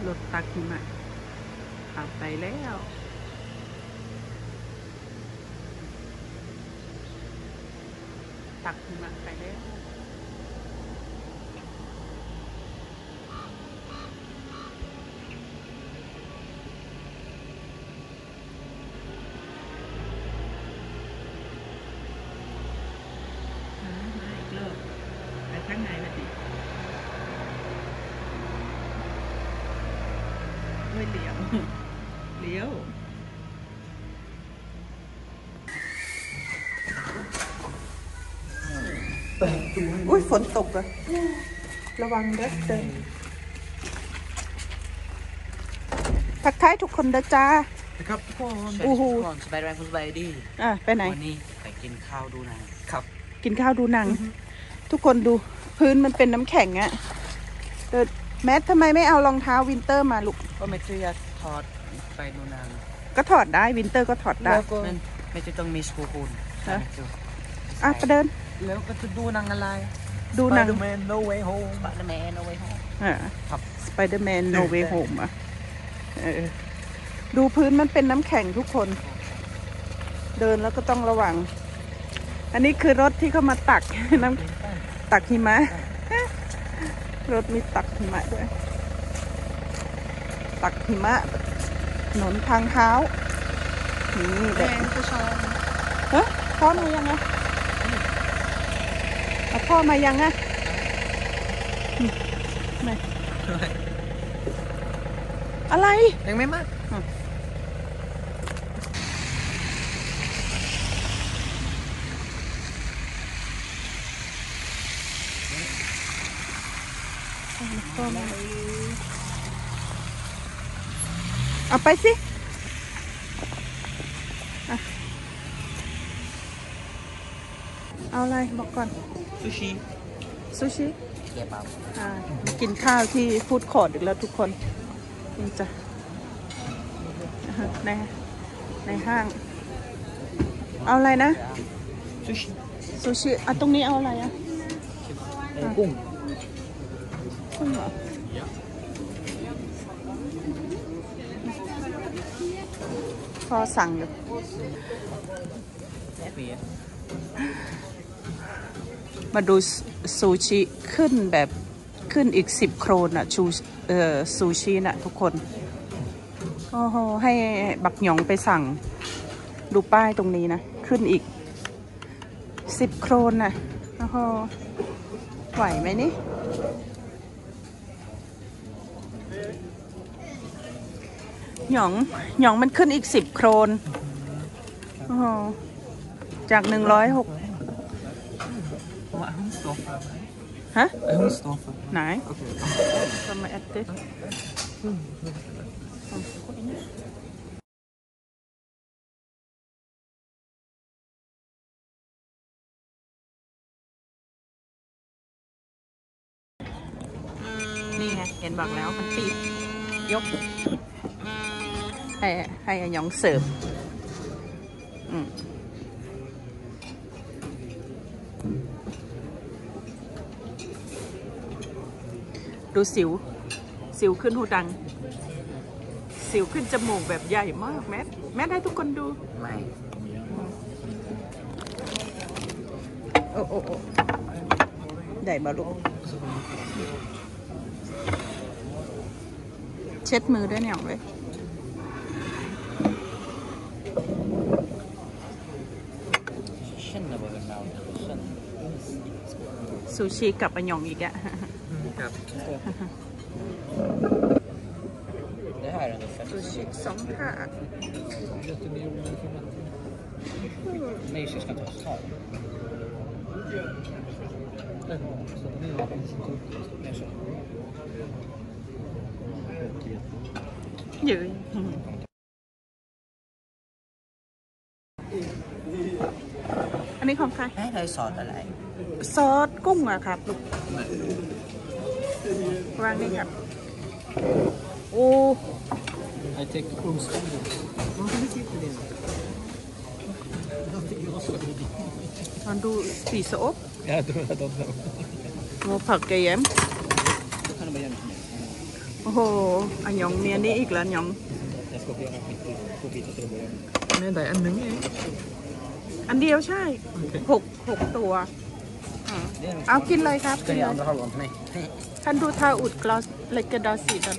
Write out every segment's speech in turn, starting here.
รถตักหิมะขับไปแล้วตักหิมะไปแล้วมาอีกรอบไปข้างในมาดิไม่เลี้ยวเลี้ยวอุ้ยฝนตกอะระวังเด้อเดินทักทายทุกคนเด้อจ้าครับทุกคนสบายแรงคุณสบายดีไปไหนวันนี้ไปกินข้าวดูหนังครับกินข้าวดูหนังทุกคนดูพื้นมันเป็นน้ำแข็งอะแมททำไมไม่เอารองเท้าวินเตอร์มาลูกก็ไม่จะถอดไปดูหนังก็ถอดได้วินเตอร์ก็ถอดได้ไม่จะต้องมีสกูคุณไปเดินแล้วก็จะดูหนังอะไรดูหนัง Spider-Man No Way Home Spider-Man No Way Home ครับ Spider-Man No Way Home ดูพื้นมันเป็นน้ำแข็งทุกคนเดินแล้วก็ต้องระวังอันนี้คือรถที่เขามาตักน้ำตักหิมะรถมีตักหิมะด้วยตักหิมะถนนทางเท้านี่แบบพ่อมายังไงพ่อมายังไงไม่อะไรยังไม่มากเอาไปสิเอาอะไรบอกก่อนซูชิเก็บกินข้าวที่ฟู้ดคอร์ทอีกแล้วทุกคนนี่จ้ะในห้างเอาอะไรนะซูชิตรงนี้เอาอะไรกุ้งเหรอพอสั่งอยู่มาดูซูชิขึ้นแบบขึ้นอีก10 โครนอ่ะซูชิน่ะทุกคนโอ้โหให้บักหยองไปสั่งดูป้ายตรงนี้นะขึ้นอีก10 โครนน่ะโอ้โหไหวไหมนี่หยองมันขึ้นอีก10 โครนโอ้โหจาก106ฮะไหนทำไมแอดเต้นี่ไงเห็นบอกแล้วมันติดยกให้หยองเสิร์ฟดูสิวขึ้นหูดังสิวขึ้นจมูกแบบใหญ่มากแมทให้ทุกคนดูไม่โอ้ใหญ่มาลูกเช็ดมือด้วยเนี่ยเลยซูชิกับอันยองอีกอะครับซูชิ2 ถาดยืนอันนี้ของใครได้ซอสอะไรซอสกุ้งอะครับลูกวางนี่ครับโอ้ I take cruise มันดูสีสอบโมผักแกยมโอ้โหอันยองเมียนี่อีกแล้วยอง Jag ska be om att få byta till början. Men det är en ny. อันเดียวใช่6ตัวเอากินเลยครับกิน Ska เล jag ย andra halvan till mig? คันดูทาอุดกลอสเล็กกระดาสีดัน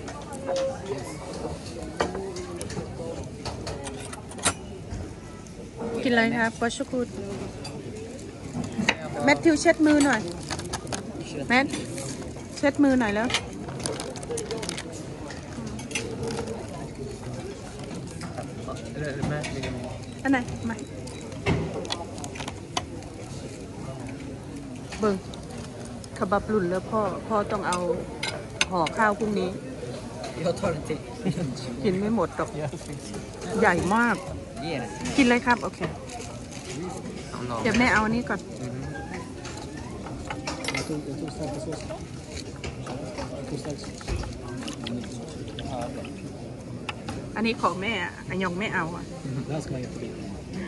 กินเลยครับวัชกุดแมทธิวเช็ดมือหน่อยแมทเช็ดมือหน่อยแล้ว Eller med. อันไหนมาเบิ่งขบับหลุนแล้วพ่อต้องเอาห่อข้าวพรุ่งนี้ Jag tar en till. กินไม่หมดหรอกใหญ่มาก Ge det. กินเลยครับ โอเค เดี๋ยวแม่เอาอันนี้ก่อน Jag tog starka sås. Jag tog stark sås. อันนี้ของแม่อันยองไม่เอาอ่ะ Det här ska man inte byta.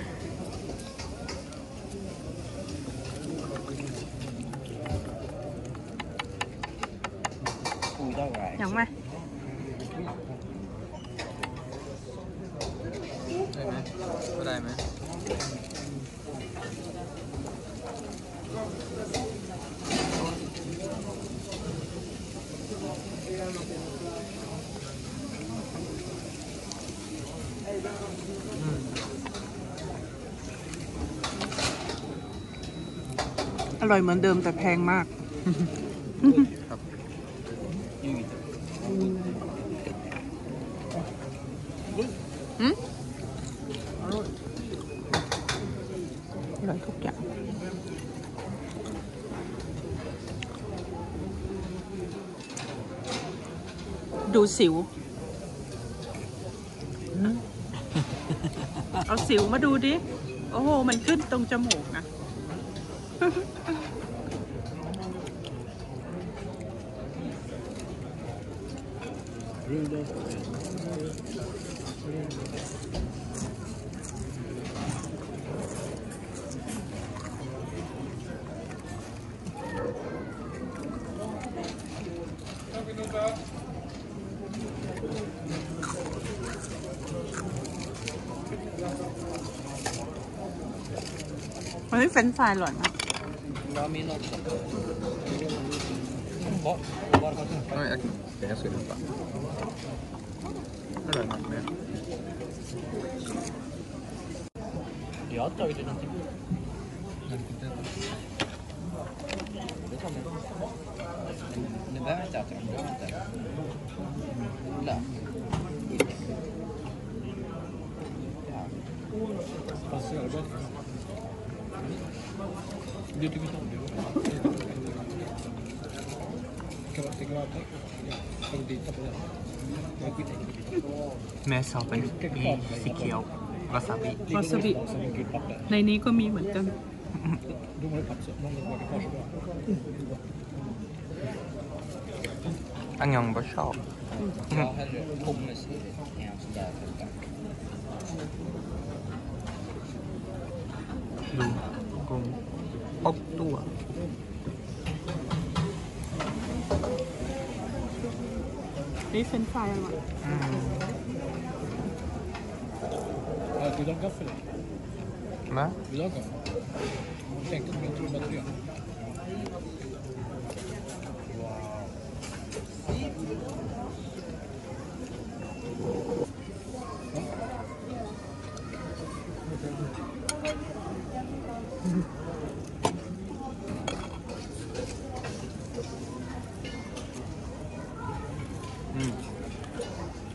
ยังไหมได้ไหมอร่อยเหมือนเดิมแต่แพงมากครับอืมอร่อยทุกอย่างดูสิว เอาสิวมาดูดิ โอ้โห มันขึ้นตรงจมูกนะ วันนี้เฟรนช์ฟรายอร่อยมาก Jag min också. Var har du? Nej, jag ska hämta. Det är något mer. Jag har tagit någonting. Det kommer. Nu behöver jag inte äta dem. Du behöver inte. Lök. Ja. Fast jag har gått. Du tycker inte om det?แม่ชอบเป็นมีสีเขียววาซาบิวาซาบิ ในนี้ก็มีเหมือนกันอันยองบ่ชอบjag hellre hummus i en sån där frukt ดูกุ้งอบตัวนี่เฟรนช์ฟรายอร่อย Vill du ha gaffel? Va? Vill du ha gaffel? Jag tänkte att jag tror att det är. Mm.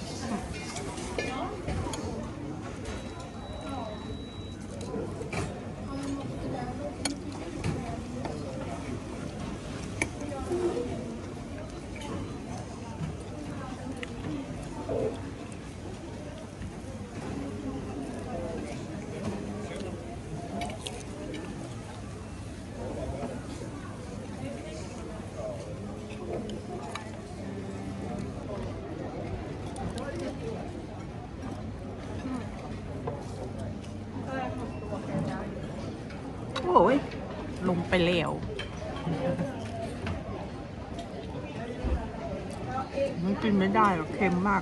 โอ้ยลงไปแล้วมันกินไม่ได้หรอกเค็มมาก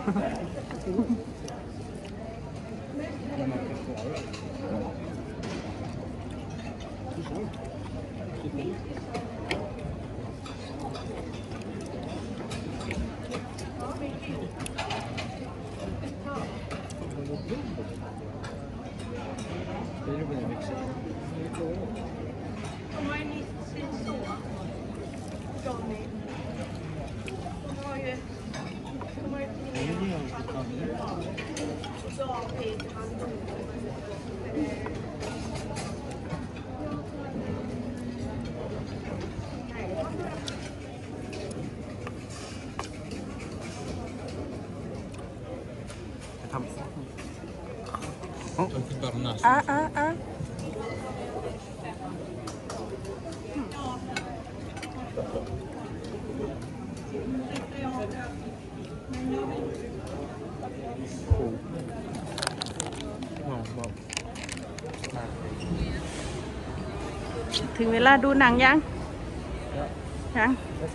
ถึงเวลาดูหนังยังยัง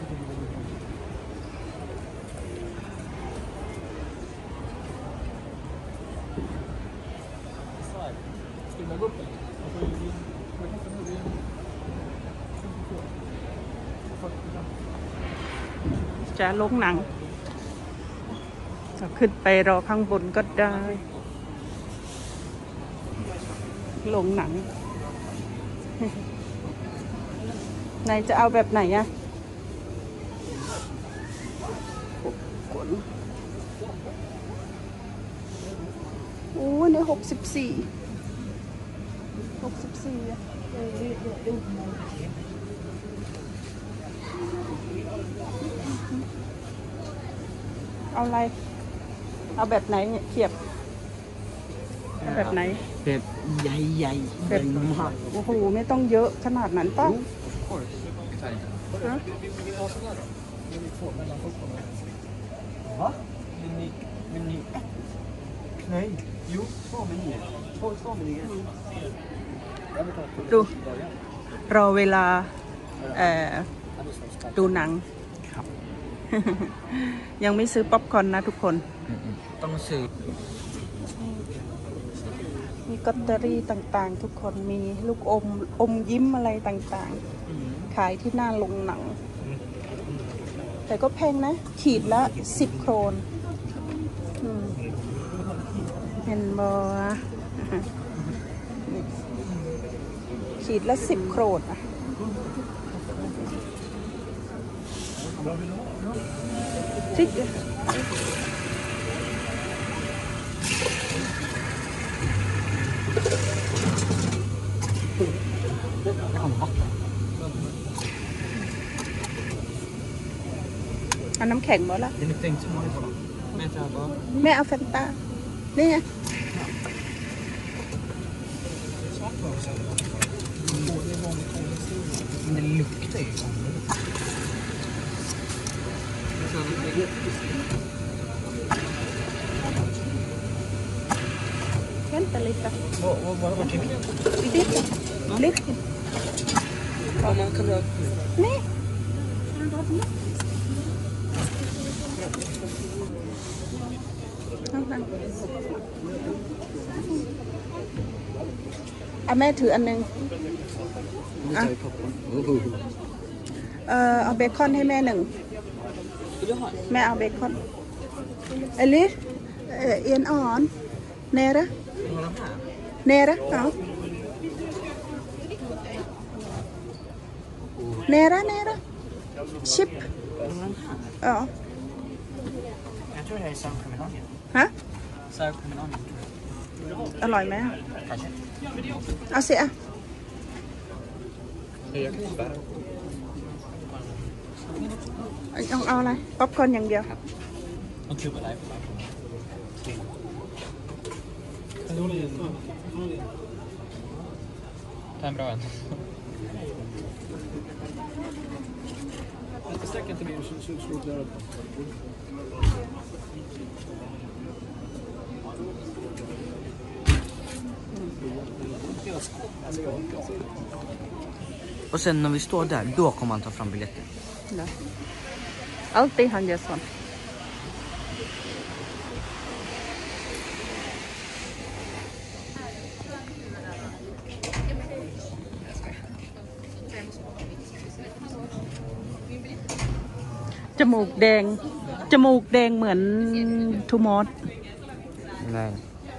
จะลงหนังจะขึ้นไปรอข้างบนก็ได้ลงหนังนายจะเอาแบบไหนอะโอ้เนี่ย64อะเอาอะไรเอาแบบไหนเนี่ยเทียบเอาแบบไหนแบบใหญ่ๆแบบมากโอ้โหไม่ต้องเยอะขนาดนั้นป่ะฮะ Va? Men ni... Nej, jo, 2 menyer. 2 menyer. ดูรอเวลาดูหนังครับ ยังไม่ซื้อป๊อปคอร์นนะทุกคนต้องซื้อมีลอตเตอรี่ต่างๆทุกคนมีลูกอมยิ้มอะไรต่างๆขายที่หน้าโรงหนังแต่ก็แพงนะขีดละ10 โครนเห็นบอขีดละ10 โครนจิ๊กเอาน้ำแข็งบ่ละแม่เอาแฟนตานี่ไงมันลึกที่ Vänta lite. Vad tycker du? Lite. Lite. Ja, man kan dra upp. Nej. Mẹ thử ăn nè. เอาเบคอนให้แม่1แม่เอาเบคอนเอลิสเอียนอ่อนเนระเอาเนระชิป Jag tror det är sour cream and onion. ฮะ Sour cream and onion. อร่อยไหม Kanske. เอาสิอ่ะ Jag kan inte bära. เอาอะไรป๊อปคอร์นอย่างเดียว Och kuba live. Ta en bra en. Sträck inte mer så slår det där. Och sen när vi står där, då kommer han ta fram biljetten. Alltid han gör sånt. จมูกแดงจมูกแดงเหมือนทูมอส Nej.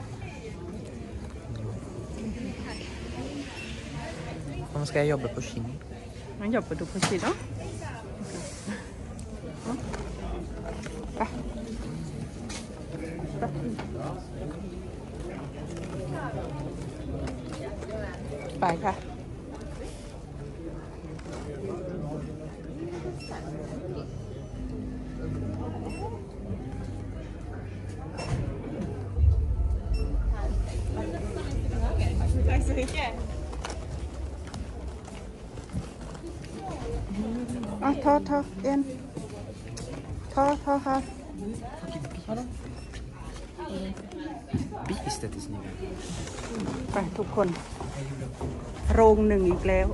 Man ska jobba på kind. Man jobbar du på sidan?ไปค่ะta en. Ta här. Biestetiskt. ไปทุกคนโรงหนึ่งอีกแล้ว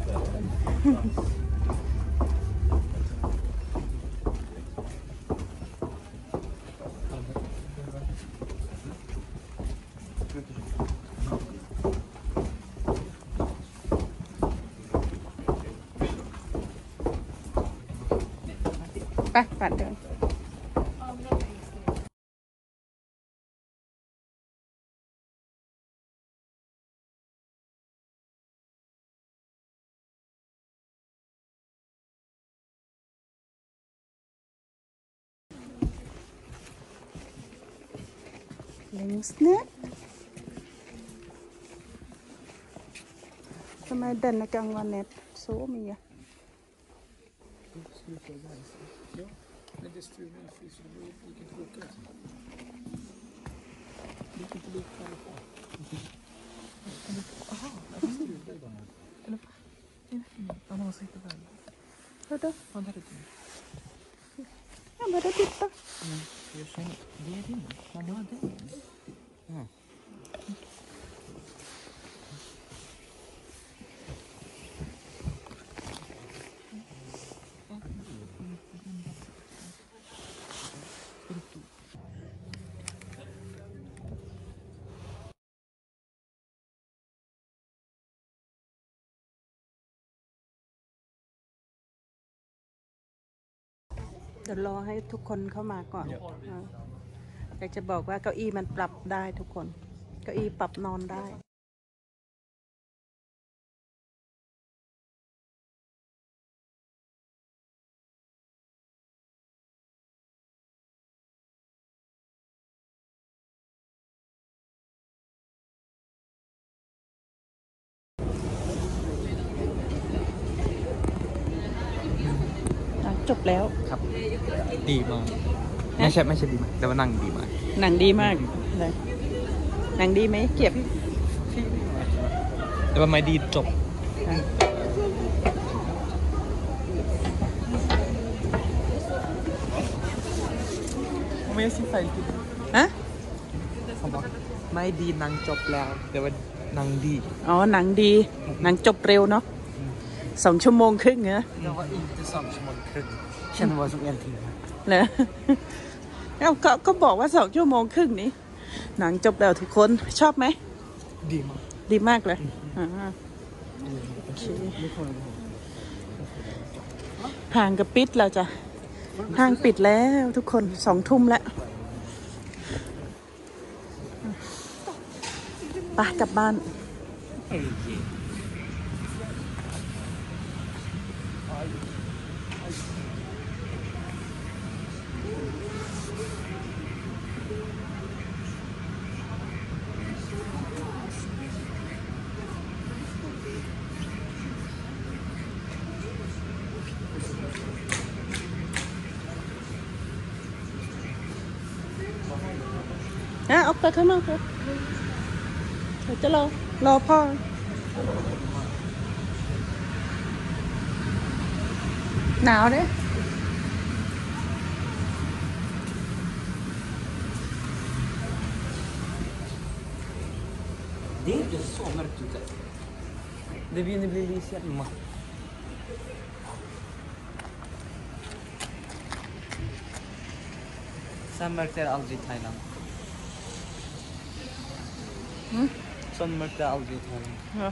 ไปปัดเดินlängst ner. Som är denna gången nät så mycket. Ja, men det strular finns ju inte boka. Det kan inte lika bra. Aha, det strular bara. Eller vad? Ja, man sitter där. Hördu? Man hade det. Ja, bara titta. Jag känner, det är det. Man har det. Ja. เดี๋ยวรอให้ทุกคนเข้ามาก่อนอยากจะบอกว่าเก้าอี้มันปรับได้ทุกคนเก้าอี้ปรับนอนได้จบแล้วครับดีมากไม่ใช่ดีมากแต่ว่านั่งดีมากหนังดีมากเลยหนังดีไหมเก็บแต่ว่าไม่ดีจบไม่ใช่ไฟกินฮะเขาบอกไม่ดีนั่งจบแล้วแต่ว่านั่งดีอ๋อหนังดีหนังจบเร็วเนาะ2 ชั่วโมงครึ่งเหรอ det var inte 2 ชั่วโมงครึ่งฉันว่าสัก1 timme เหรอก็บอกว่า2 ชั่วโมงครึ่งนี้หนังจบแล้วทุกคนชอบไหมดีมากดีมากเลยโอเคห่างกับปิดเราจะห้างปิดแล้วทุกคน2 ทุ่มแล้วไปกลับบ้านออกไปข้างนอกเลยเดี๋ยวจะรอพ่อหนาวเด้ Det är inte så mörkt ute. Det börjar bli lite hemma. Så mörkt är det aldrig i Thailand. Så mörkt är det aldrig i Thailand. Ja.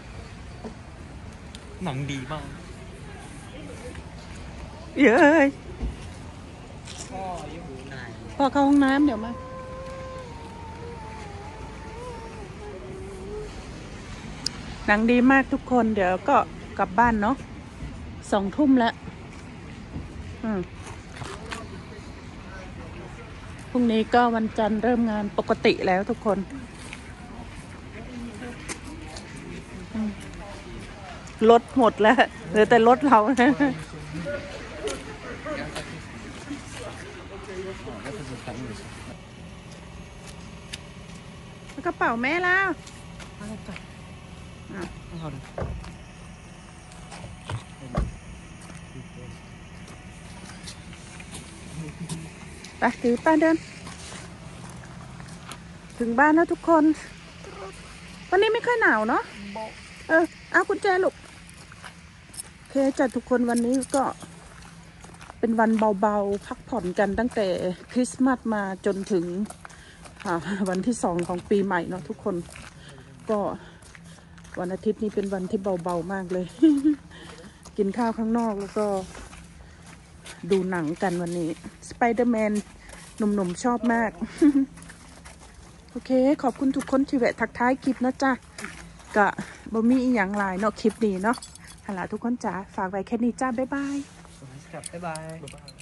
หนังดีมากเย้ยพ่ออยู่ไหนพ่อเข้าห้องน้ำเดี๋ยวมาหนังดีมากทุกคนเดี๋ยวก็กลับบ้านเนาะ2 ทุ่มแล้วพรุ่งนี้ก็วันจันทร์เริ่มงานปกติแล้วทุกคนรถหมดแล้วเหลือแต่รถเรากระเป๋าแม่แล้วไปถือป้าเดินถึงบ้านแล้วทุกคนวันนี้ไม่ค่อยหนาวเนาะเอากุญแจลูกโอเคจ้ะทุกคนวันนี้ก็เป็นวันเบาๆพักผ่อนกันตั้งแต่คริสต์มาสมาจนถึงวันที่2ของปีใหม่เนาะทุกคนก็วันอาทิตย์นี้เป็นวันที่เบาๆมากเลย กินข้าวข้างนอกแล้วก็ดูหนังกันวันนี้สไปเดอร์แมนหนุ่มๆชอบมาก โอเคขอบคุณทุกคนที่แวะทักท้ายคลิปนะจ๊ะกะบ่มีอีหยังหลายเนาะคลิปนี้เนาะฮัลโหลทุกคนจ๋าฝากไว้แค่นี้จ้าบ๊ายบายบ๊ายบาย